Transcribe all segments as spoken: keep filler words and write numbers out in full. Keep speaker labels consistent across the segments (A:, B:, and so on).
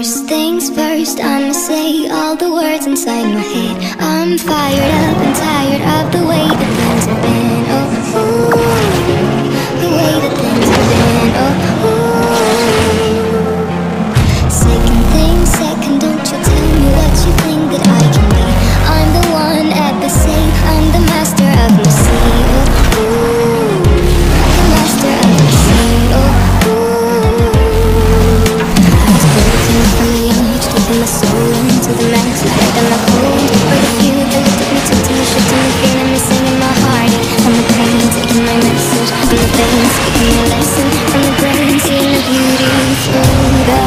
A: First things first, I'ma say all the words inside my head. I'm fired up and tired of the way that things have been. Oh, ooh, the way that things have been. Oh, ooh. Second thing, second, don't you tell me what you think that I can be. I'm the one at the sea, I'm the master of my sea. Oh, ooh, the master of my sea. Oh, ooh. My soul into the max, like I'm not cold. For the few that looked at me, took to me, shook to me, feeling me, singing my heart. From the pain, taking my message. From the pain, speaking my lesson. From the brain, seeing the beauty through the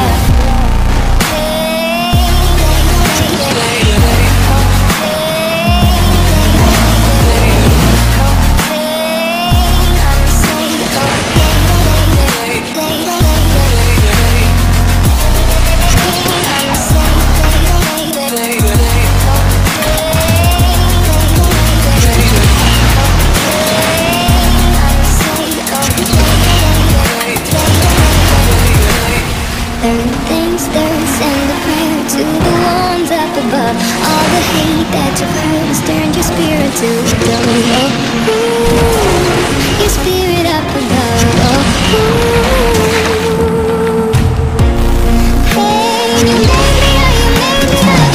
A: that you've heard has turned your spirit to a dove. Oh, ooh, your spirit up above. Oh, ooh. Hey, you made me, oh, you made me a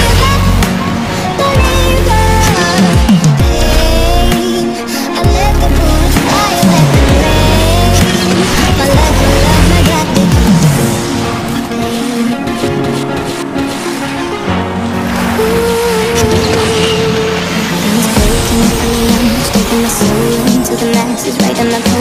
A: believer, believer. Hey, I let the bullets fly, I let them rain. My love, my love, my God, they my soul into the masses, right on my